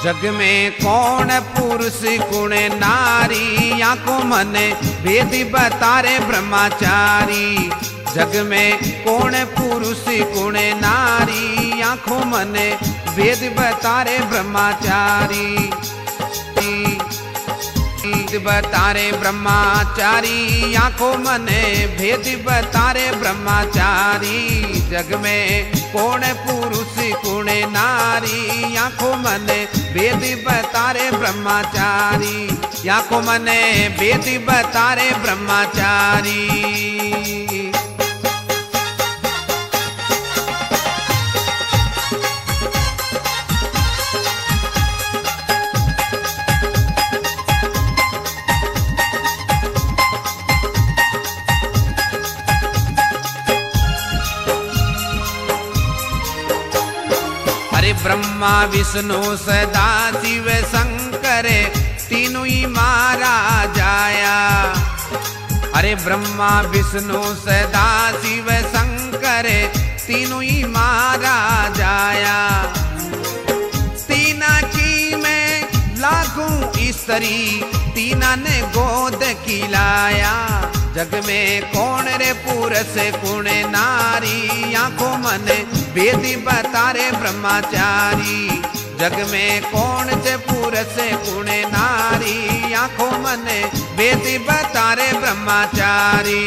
जग में कौन पुरुष कुण नारी, आंखों मन भेद बतारे ब्रह्मचारी। जग में कौन पुरुष कुण नारी, आंखों मन भेद बतारे ब्रह्मचारी। बतारे ब्रह्मचारी, आंखों मन भेद बतारे ब्रह्मचारी। जग में कौन पुरुष कुण नारी, आंखों मन भेद बतारे ब्रह्मचारी। आंखों मन भेद बतारे ब्रह्मचारी। ब्रह्मा विष्णु सदा शिव शंकर तीनों ही मारा जाया। अरे ब्रह्मा विष्णु सदा शिव शंकर तीनों ही मारा जाया। तीना की मैं लाखों स्त्री, तीना ने गोद खिलाया। जग में कौन रे पुरुष कुण नारी, आंखों मन भेद बतारे ब्रह्मचारी। जग में कौन से पुरुष कुण नारी, आंखों मन भेद बतारे ब्रह्मचारी।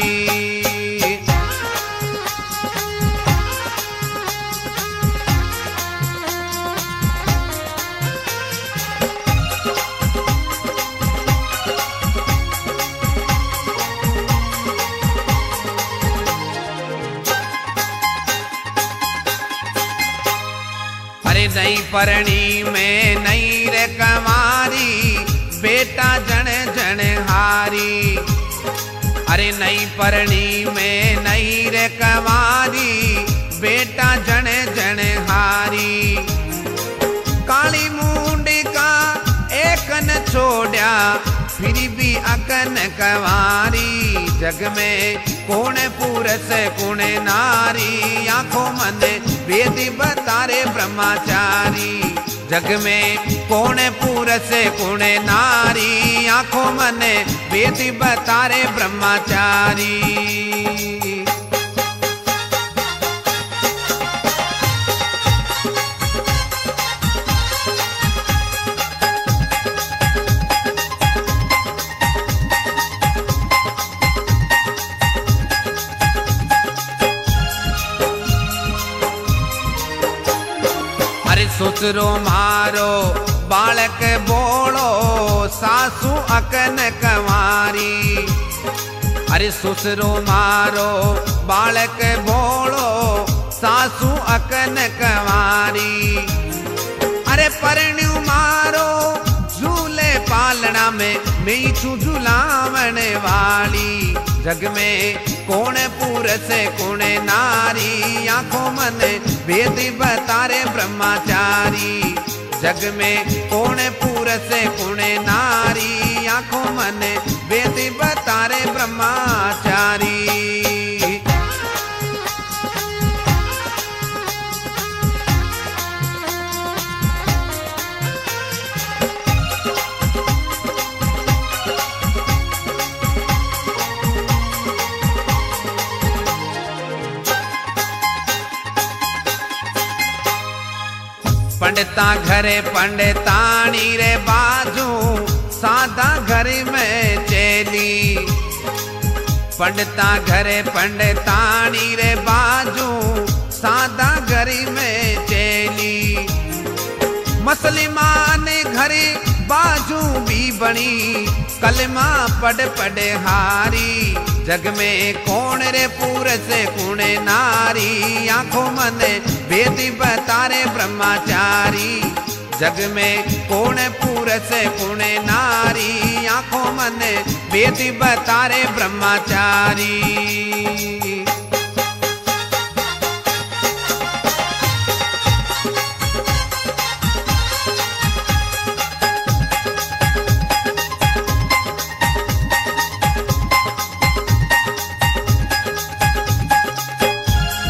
नई परणी में नई रे कमारी, बेटा जन जन हारी। अरे नई परणी में नई रे कमारी, बेटा जन जन हारी। काली मुंडी का एक न छोड़ा, फिर भी अकन कवारी। जग में कौन पुरुष कुण नारी, आंखों मन भेद बतारे ब्रह्मचारी। जग में कौन पुरुष कुण नारी, आंखों मन भेद बतारे ब्रह्मचारी। ससुरो मारो बालक बोलो, सासू अकन कंवारी। अरे ससुरो मारो बालक बोलो, सासू अकन कंवारी। अरे परण्यु मारो झूले पालना में, मैं छू झूलावन वाली। जग में कौन पुरुष कुण नारी, आंखों मन भेद बतारे ब्रह्मचारी। जग में कौन पुरुष कुण नारी, आंखों मन भेद बतारे ब्रह्मचारी। पंडिता घरे पंडितानी रे बाजू, सादा घर में चेली। पंडिता घरे पंडितानी रे बाजू, सादा घर में चेली। मुसलमान घरे बाजू भी बनी, कलमा पढ़ पढ़ हारी। जग में कौन रे पुरुष कुण नारी, आंखों मन भेद बतारे ब्रह्मचारी। जग में कौन पुरुष कुण नारी, आंखों मन भेद बतारे ब्रह्मचारी।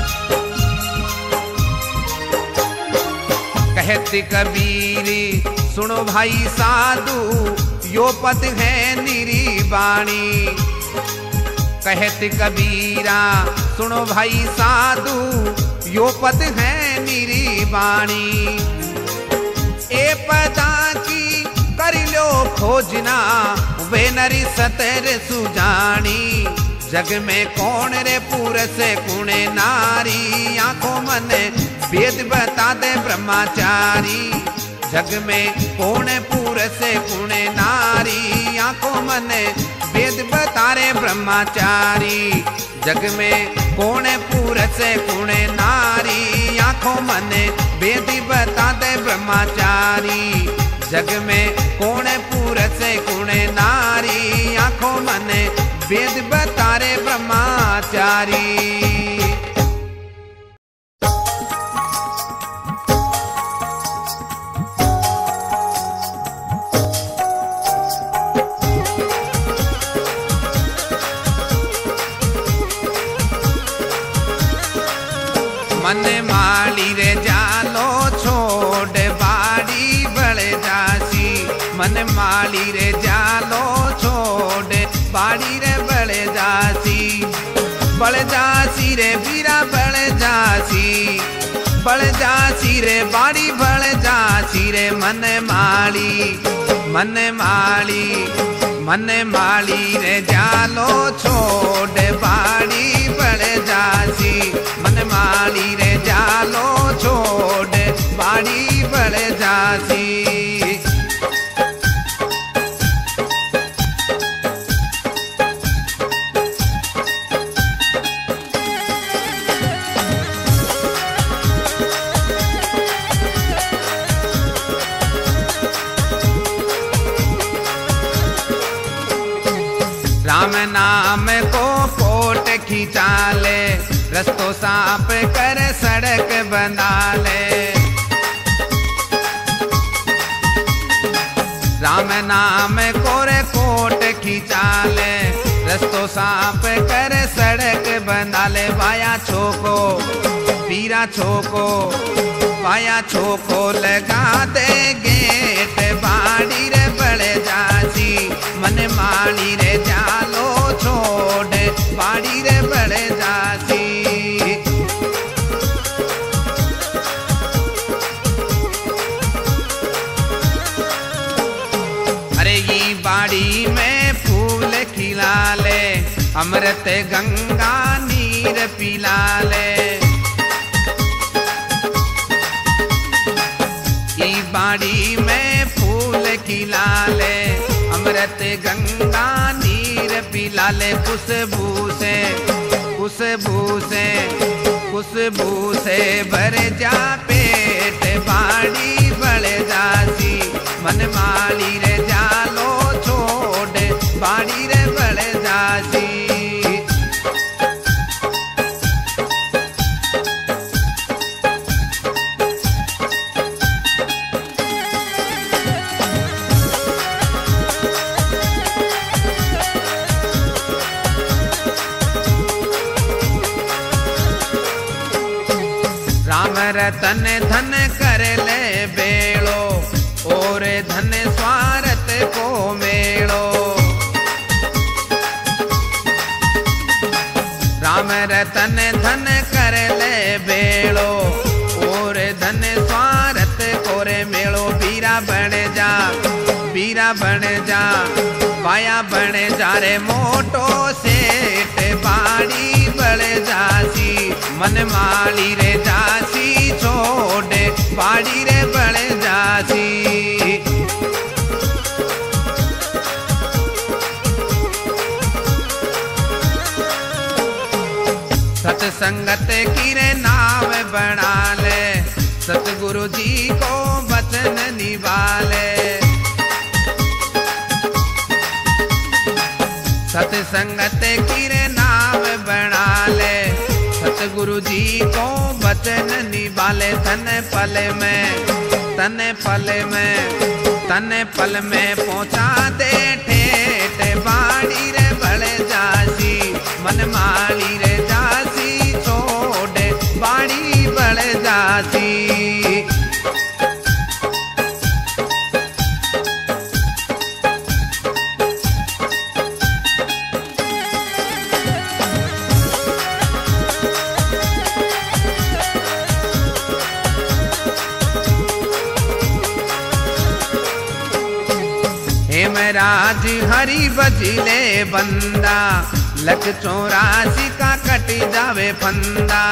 कहती कबीरी सुनो भाई साधु यो पद है निरी बाणी। कहत कबीरा सुनो भाई साधु यो पद है निरी बाणी। ए पदा की कर लो खोजना वे नरी सतर सुजानी। जग में कौन रे पुरुष कुणे नारी आंखों मन वेद बता दे ब्रह्मचारी। जग में कौन पुरुष कुणे नारी आंखों मन वेद बता रे ब्रह्मचारी। जग में कौन पुरुष कुणे नारी आंखों मन वेद बता दे ब्रह्मचारी। जग में कौन पुरुष कुणे नारी आंखों मन वेद बतारे ब्रह्मचारी। मन माली रे जालो छोड़ बाड़ी बड़ जासी। मन माली रे जालो छोड़ बाड़ी रे बड़ जासी रे बीरा बड़ जासी रे बाड़ी बड़ जासी रे। मन माली रे जालो छोड़ बाड़ी बड़ जासी। मन माली रे जालो छोड़ बाड़ी बड़ जासी। राम नाम को कोट खींचा ले रस्तो सांप कर सड़क बना ले। राम नाम को रे कोट खींचा ले रस्तो सांप कर सड़क बना ले। वाया छोको पीरा छोको वाया छोको लगा दे गेट बाड़ी रे बड़ जासी। मन माली रे जालो छोड़ बाड़ी रे बड़ जासी। अरे ये बाड़ी में फूल खिला ले अमृत गंगा नीर पिला ले। ये बाड़ी में फूल खिला ले अमृत गंगा नीर पिला ले। खुशबू से भर जा पेट बाड़ी बड़ जासी। मन माली रे जालो छोड़ बाड़ी रे बड़ जासी। राम रतन धन कर ले बेड़ो और धन स्वार्थ को मेड़ो। राम रतन धन कर ले बेड़ो और धन स्वार्थ को रे मेड़ो। बीरा बन जा पाया बन जा रे मोटो सेठ बाड़ी बड़ जासी। मन माली रे जासी छोड़ बाड़ी रे बड़ जासी। सत्संगत की रे नाव बना ले सतगुरु जी को वचन निभाले। सत्संगत की रे नाव बना ले सतगुरु जी को वचन निभाले। तन पल में पहुँचा दे ठेठ बाड़ी रे बड़ जासी। मन माली रे जासी छोड़ बाड़ी बड़ जासी। राज हरी बजिले बंदा, लख 84 का कटी जावे फंदा।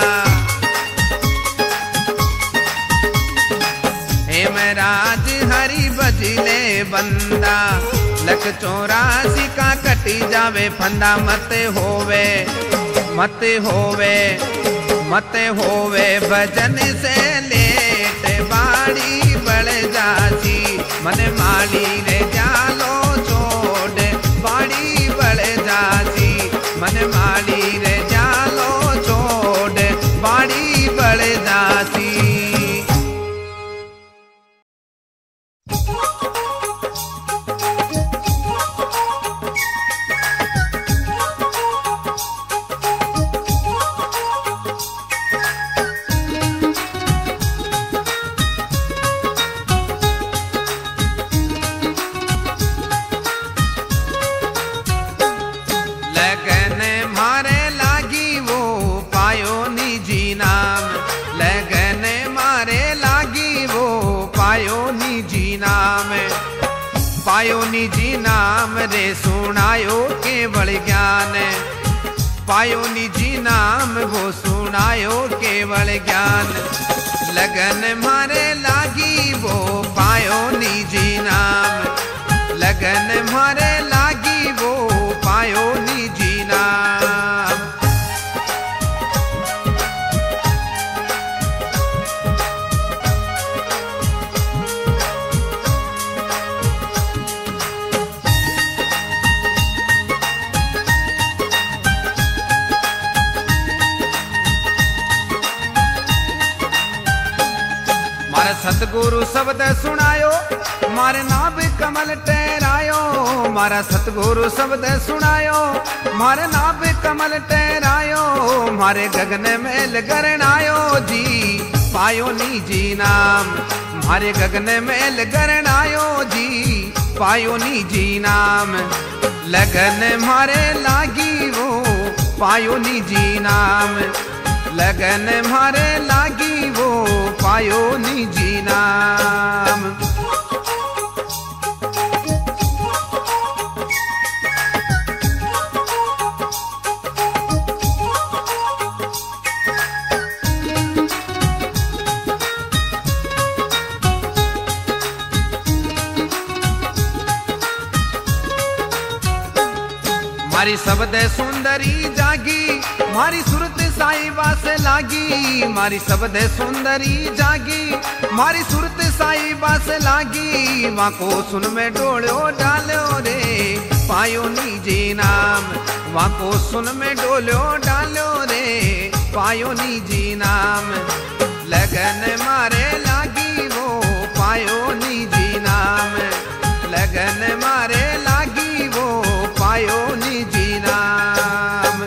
हे राज हरी बजिले बंदा, लख 84 का कटी जावे फंदा। मते होवे मते होवे मते होवे भजन से लेट, बाड़ी बढ़ जासी मन माली रे जालो छोड़, बाड़ी बढ़ जासी मन माली रे जालो छोड़, बाड़ी बढ़ जासी। पायो निजी नाम रे सुनायो केवल ज्ञान, पायो निजी नाम वो सुनायो केवल ज्ञान। लगन मारे लागी वो पायो निजी नाम, लगन मारे लागी वो पायो निजी नाम। सतगुरु शब्द सुनायो मारे नाभ कमल टहरायो, मारा सतगुरु शब्द सुनायो मारे नाभ कमल टहरायो। मारे गगन मेल गरणायो जी पायो निजी नाम, मारे गगन मेल गरणायो जी पायो निजी नाम। लगन मारे लागी वो पायो निजी नाम, लगन मारे लागी वो पायो निजी नाम। मारी शब्द सुंदरी जागी, मारी सुरत साईबा से लागी, मारी शब्द सुंदरी जागी, मारी सुरत साईबा से लागी। वहाँ को सुन में डोलो डालो रे पायो निजी नाम, वहाँ को सुन में डोलो डालो रे पायो निजी नाम। लगन मारे लागी वो पायो निजी नाम, लगन मारे लागी वो पायो निजी नाम।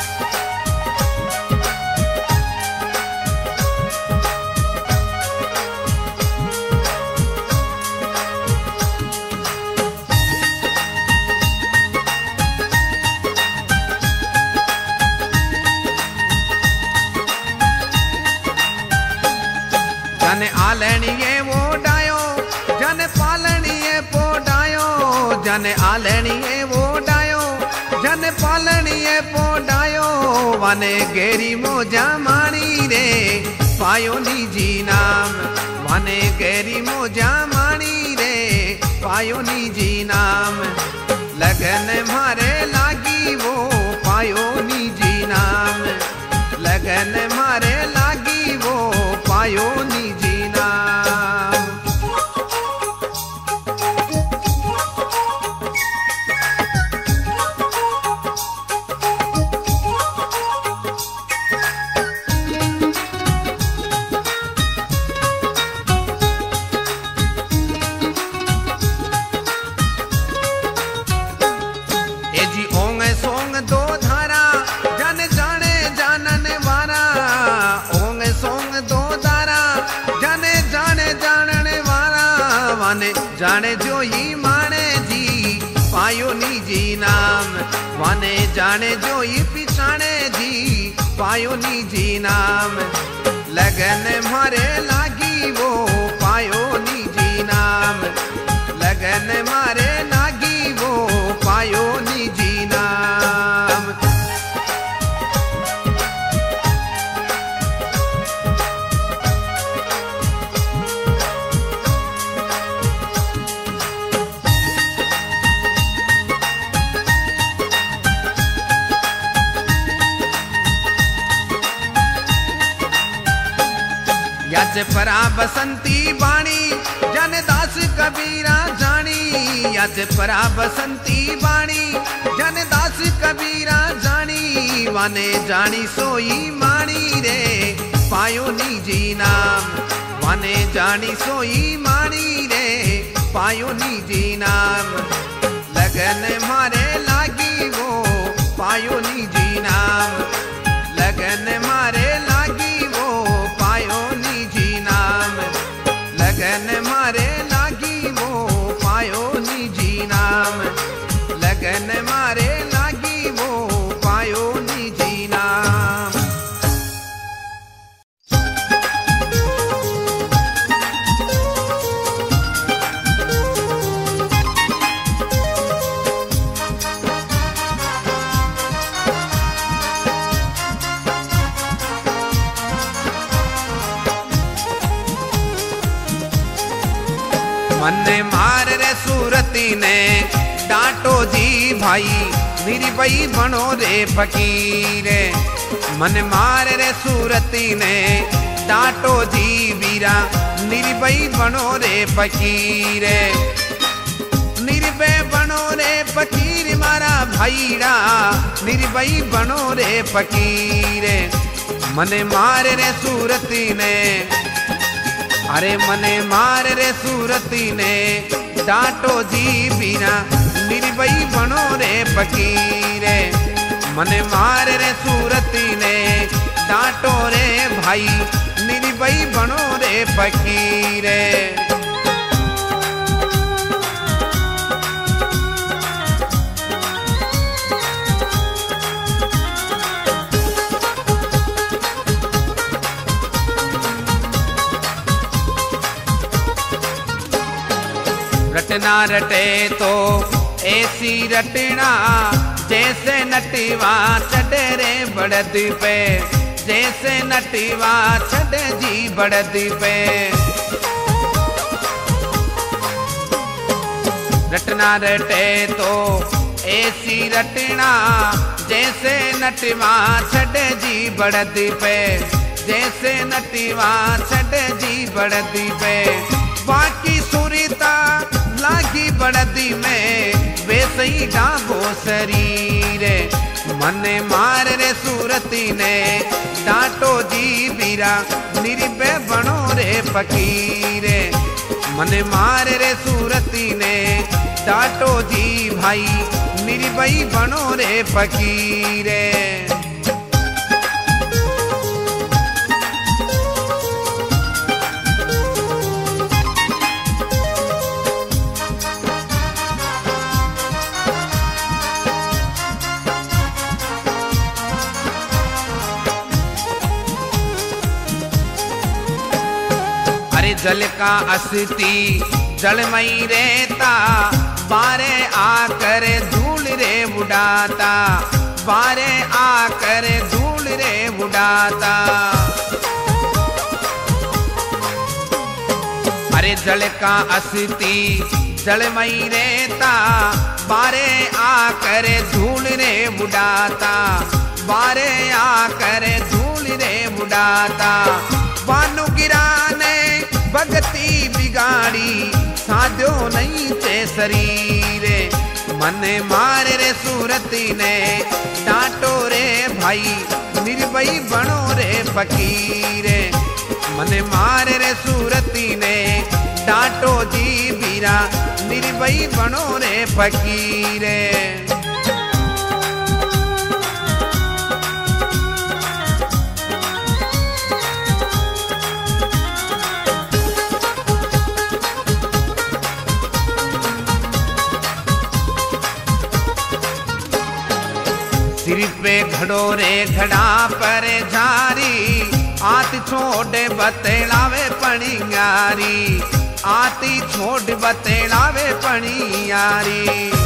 जन आलणिये वो डायो, जन पालणिये पोडायो, जन आलणिये वो डायो, जन पालणिये पोडायो। वाने गेरी मोजा माणी रे पायो निजी नाम, वाने गेरी मोजा माणी रे पायो निजी नाम। लगन मारे लागी वो पायो निजी नाम, लगन मारे लागी वो पायो निजी नाम। जाने जो ही माने जी पायो निजी नाम, वाने जाने जो ही पिछाने जी पायो निजी नाम। लगन मारे लागी वो पायो निजी नाम, लगन मारे लागी याच परा बसंती बाणी जन दास कबीरा जानी। याच परा बसंती बाणी जन दास कबीरा जानी। वाने जानी सोई माणी रे पायो निजी नाम। वाने जानी सोई माणी रे पायो निजी नाम। लगन मारे लागी वो पायो निजी नाम। लगन मारे लागी वो पायो निजी नाम। लगन मारे लागी वो पायो निजी नाम। लगन मारे लागी वो पायो निजी नाम। मन्ने मार रे सूरती ने डांटो जी भाई निर्भय बनो रे फकीर। मन मार रे सूरती ने डांटो जी वीरा निर्भय बनो रे फकीर। निर्भय बनो रे फकीर मारा भाईड़ा निर्भय बनो रे फकीर। मन मार रे सूरती ने अरे मने मार रे सूरती ने डांटो जी बिना निर्भय बनो रे फकीर। मने मार रे सूरती ने डांटो रे भाई निर्भय बनो रे फकीर। रटना रटे तो ऐसी रटना जैसे नटीवा चढ़े रे बड़द पे। जैसे नटीवा चढ़े जी बड़द पे। रटना रटे तो ऐसी रटना जैसे नटवा चढ़े जी बड़द पे। जैसे नटीवा चढ़े जी बड़द पे। बाकी सुरीता लागी बड़दी में वैसे ही डाबो शरीर। मने मार रे सूरती ने डांटो जी बीरा निर्भय बनो रे फकीर। मने मार रे सूरती ने डांटो जी भाई निर्भय बनो रे फकीर। जल का अस्ति जलमई रहता बारे आकर धूल रे उड़ाता। बारे आकर धूल रे उड़ाता। अरे जल का अस्ति जलमई रहता बारे आकर धूल रे उड़ाता। बारे आकर धूल रे उड़ाता। बानु गिराने भगती बिगाड़ी साधो नहीं चे शरीर। मने मार रे सूरती ने डांटो रे भाई निर्भय बनो रे फकीर। मने मार रे सूरती ने डांटो जी बीरा निर्भय बनो रे फकीर। सिर पे घड़ो रे घड़ा पर झारी आती छोड़ बतेलावे पणियारी। आती छोड़ बतेलावे पणियारी।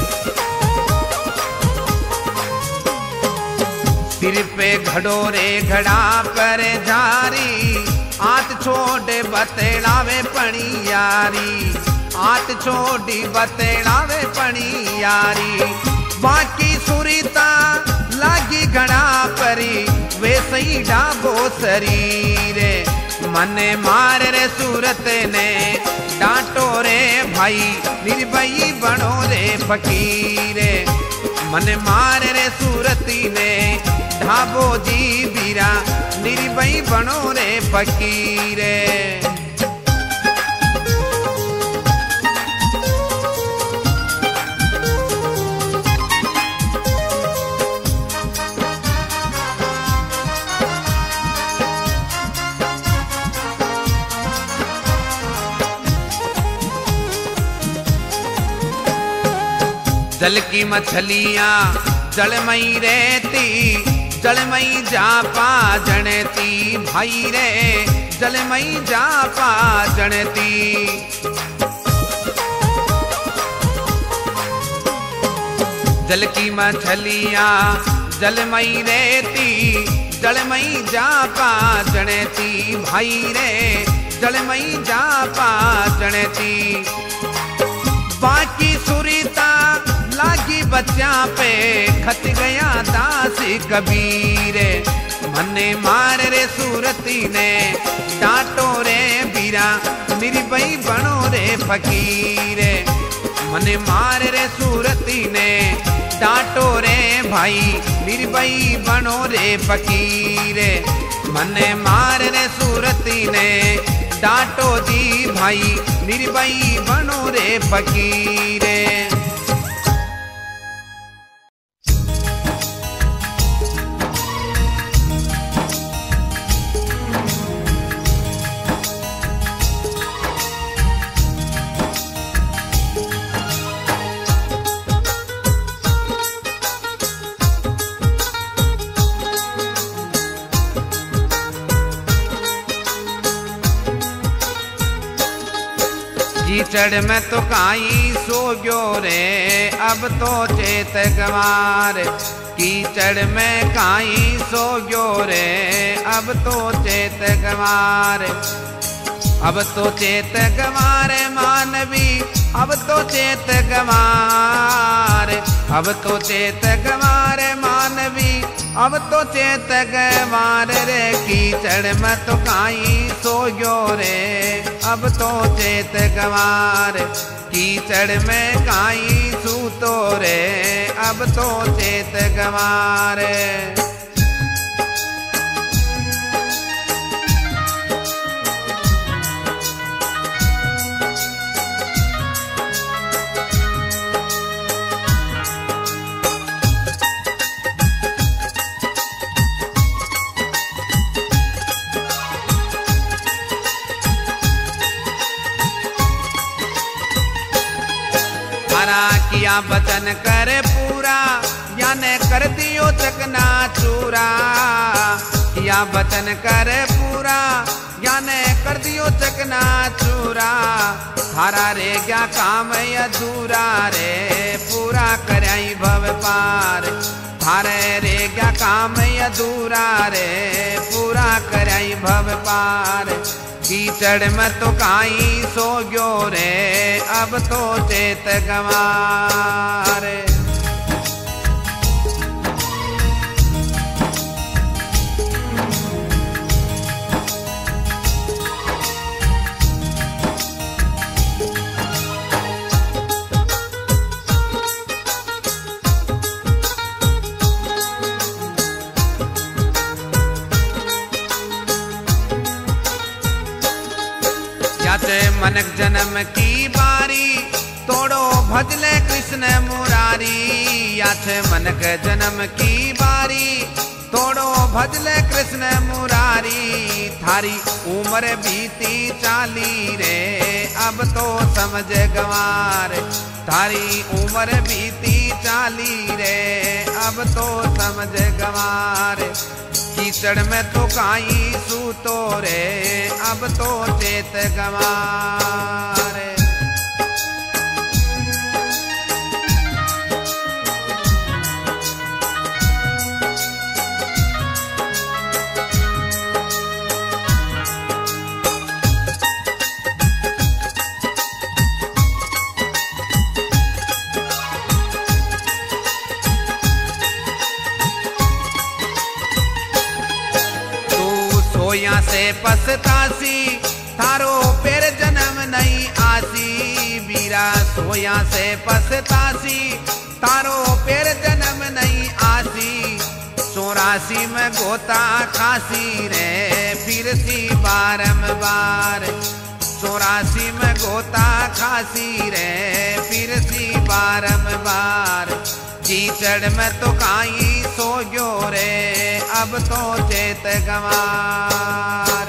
सिर पे घड़ो रे घड़ा पर झारी आत छोड़ बतेलावे पणियारी। आत छोड़ी बतेलावे पणियारी। बाकी सुरीता लागी घड़ा परी वे सही डाबो शरीर। मने मार रे सूरत ने डांटो रे भाई निर्भई बनो रे फकीरे। मन मार रे सूरती ने ढाबो जी बीरा निर्भई बनो रे फकीरे। जल की मछलियाँ जल मई रहती, जल मई जा पा जनती भाई रे, जल मई जा पा जनती। जल की मछलियाँ जल मई रहती, जल मई जा पा जनती भाई रे, जल मई जा पा जनती। बाकी सुरीता लागी बच्चा पे खत गया दास कबीरे। मने मार रे सूरती ने डांटो रे बीरा निर्भई बनो रे फकीरे। मने मार रे सूरती ने डांटो रे भाई निर्भई बनो रे फकीरे। मने मार रे सूरती ने डांटो जी भाई निर्भई बनो रे फकीरे। कीचड़ में तो काई सो गयो रे अब तो चेत गंवार। कीचड़ में काई सो गयो रे अब तो चेत गंवार। अब तो चेत गंवार मानवी, अब तो चेत गंवार। अब तो चेत गंवार मानवी, अब तो चेत गंवार रे। कीचड़ में तो काई सो गयो रे अब तो चेत गंवार। कीचड़ में काई सूतो रे अब तो चेत गंवार। किया वचन करे पूरा, याने कर दियो चकना चूरा। किया वचन करे पूरा, याने कर दियो चकना चूरा। थारा रे क्या काम अधूरा रे पूरा कराई भव पार। थारे रे क्या काम अधूरा रे पूरा कराई भव पार। कीचड़ में तो काई सो गयो रे अब तो चेत गंवार। मनक जन्म की बारी तोड़ो भजले कृष्ण मुरारी। याचे मनक जन्म की बारी तोड़ो भजले कृष्ण मुरारी। थारी उम्र बीती 40 रे अब तो समझ गंवार। थारी उम्र बीती 40 रे अब तो समझ गंवार। कीचड़ में तो काई सूतो रे अब तो चेत गंवार। से पछतासी थारो फिर जन्म नहीं आसी। वीरा सोया से पछतासी थारो फिर जन्म नहीं आसी। 84 में गोता खासी रे फिर सी बारंबार। 84 में गोता खासी रे फिर सी बारंबार। कीचड़ में तो काई सो गयो रे अब तो चेत गंवार।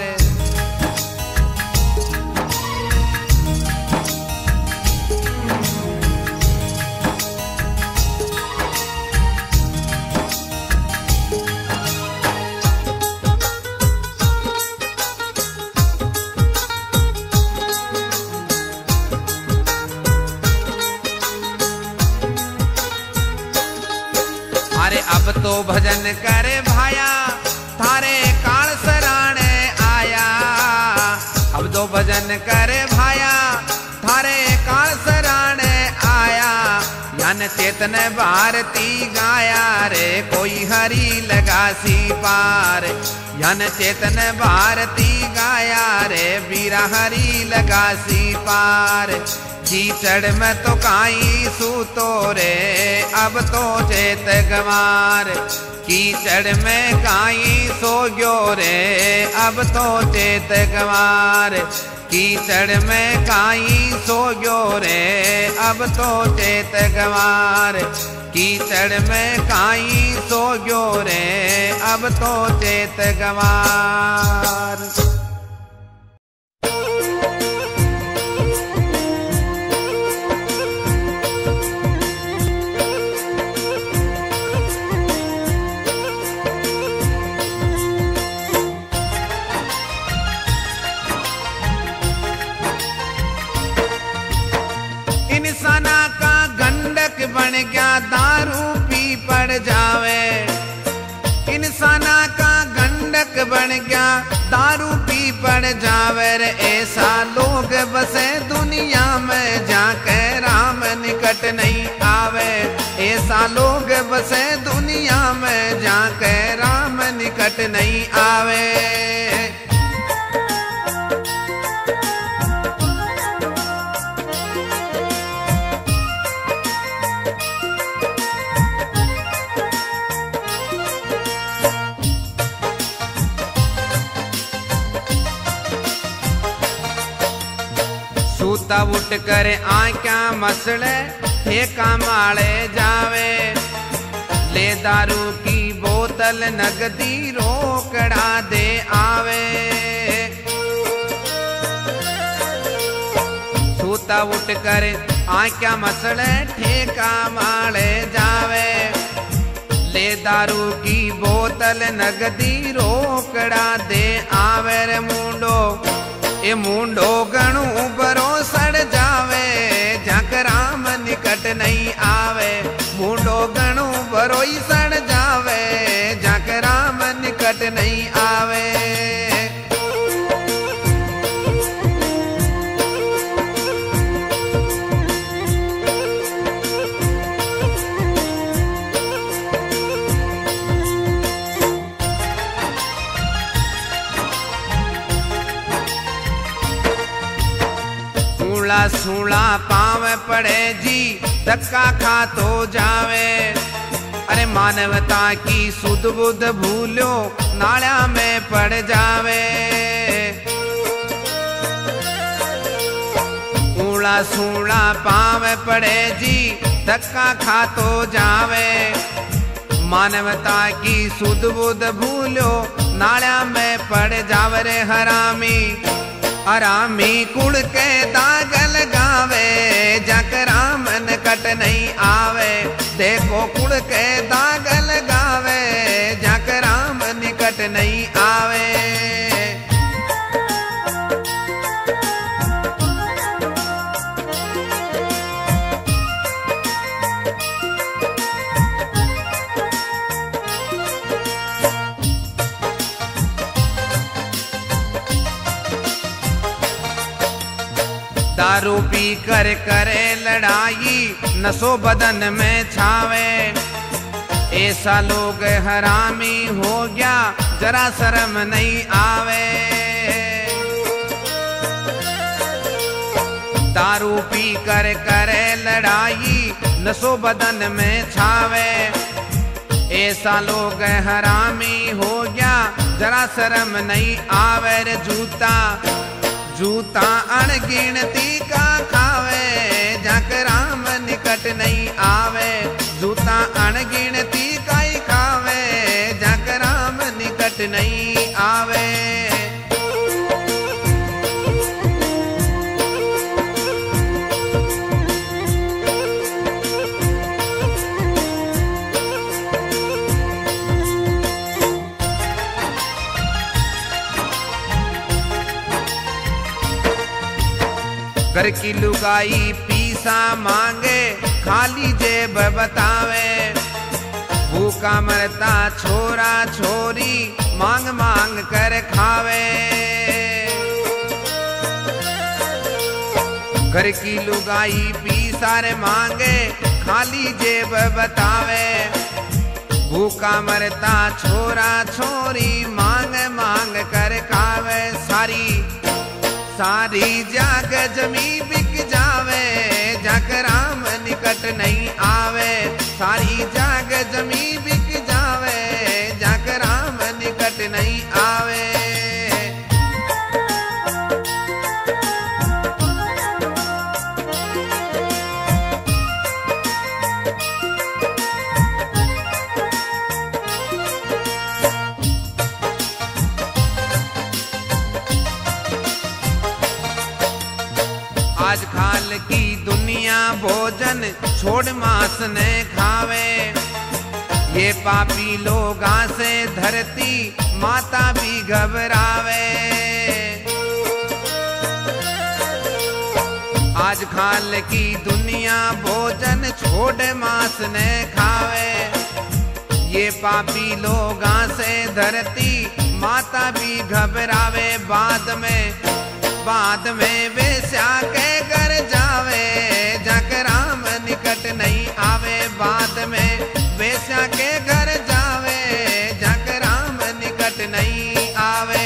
अरे अब तो भजन करे भाया थारे काल सराणे आया। अब तो भजन करे भाया थारे काल सराणे आया। यान चेतन भारती गाया रे कोई हरी लगासी पार। यान चेतन भारती गाया रे वीरा हरी लगासी पार। कीचड़ में तो काई सूतो रे अब तो चेत गंवार। कीचड़ में काई सो गयो रे अब तो चेत गंवार। कीचड़ में काई सो गयो रे अब तो चेत गंवार। कीचड़ में काई सो गयो रे अब तो चेत गंवार। इंसाना का गंडक बन गया दारू पी पड़ जावे। इंसाना का गंडक बन गया दारू पी पड़ जावे रे। ऐसा लोग बसे दुनिया में जाके राम निकट नहीं आवे। ऐसा लोग बसे दुनिया में जाके राम निकट नहीं आवे। सूता उठ कर आँखा मसले ठेका माले जावे। ले दारू की बोतल नगदी रोकड़ा दे आवे। सूता उठ कर आँखा मसले ठेका माले जावे। ले दारू की बोतल नगदी रोकड़ा दे आवे रे मुंडो। ए मुंडो गणु बरो सड़ जावे जक राम निकट नहीं आवे। मुंडो गणु बरो ही सड़ जावे जक राम निकट नहीं आवे। सूला पाँव पड़े जी धक्का खा तो जावे। अरे मानवता की सुध बुध भूलो नाला में पड़ जावे। ऊला सूला पाँव पड़े जी धक्का खा तो जावे। मानवता की सुध बुध भूलो नाला में पड़ जावे रे हरामी। हरामी कुड़ के दाग लगावे जक राम निकट नहीं आवे। देखो कुड़ के दाग लगावे जक राम निकट नहीं आवे। दारू पी कर करे लड़ाई नसो बदन में छावे। ऐसा लोग हरामी हो गया जरा शर्म नहीं आवे। दारू पी कर करे लड़ाई, नशो बदन में छावे। ऐसा लोग हरामी हो गया, जरा शर्म नहीं आवे रे। जूता जूता अनगिनती का खावे, जक राम निकट नहीं आवे। जूता अनगिनती का ही खावे, जक राम निकट नहीं आवे। घर की लुगाई पीसा मांगे, खाली जेब बतावे। भूखा मरता छोरा छोरी, मांग मांग कर खावे। घर की लुगाई पीसा रे मांगे, खाली जेब बतावे। भूखा मरता छोरा छोरी, मांग मांग कर खावे। सारी जाग जमी बिक जावे, जक राम निकट नहीं आवे। सारी जाग जमी बिक जावे, जक राम निकट नहीं आवे। आज खाल की दुनिया भोजन छोड़ मांस ने खावे। ये पापी लोगा से धरती माता भी घबरावे। आज खाल की दुनिया भोजन छोड़ मांस ने खावे। ये पापी लोगा से धरती माता भी घबरावे। बाद में वेश्या के घर जावे, जक राम निकट नहीं आवे। बाद में वेश्या के घर जावे, जक राम निकट नहीं आवे।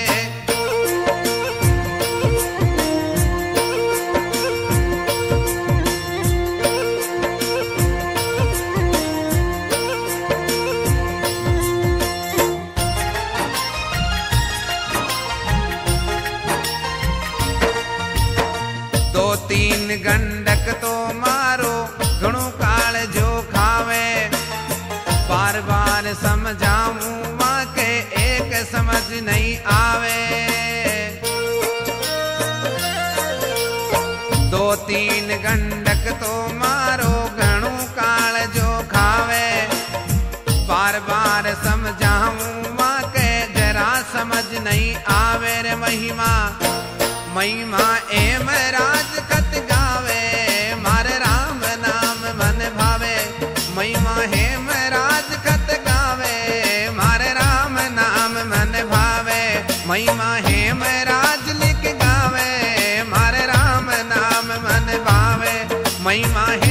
तीन गंडक तो मारो, घणो काल जो खावे। बार बार समझाऊं मां के एक समझ नहीं आवे। दो तीन गंडक तो मारो, घणो काल जो खावे। बार बार समझाऊं मां के जरा समझ नहीं आवे रे। महिमा एम राज कत गावे, मारे राम नाम मन भावे। महिमा हेम राज कत गावे, मारे राम नाम मन भावे। महिमा हेम राज लिख गावे, मारे राम नाम मन भावे। महिमा